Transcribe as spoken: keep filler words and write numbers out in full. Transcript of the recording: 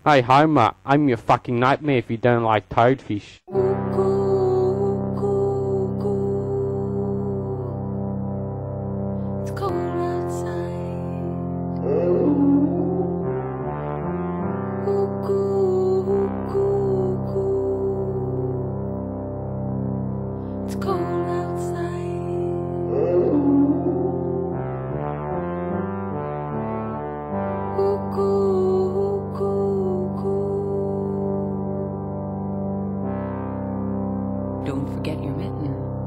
Hey Homer, I'm your fucking nightmare if you don't like toadfish. It's cold outside. It's cold outside. Don't forget your mitten.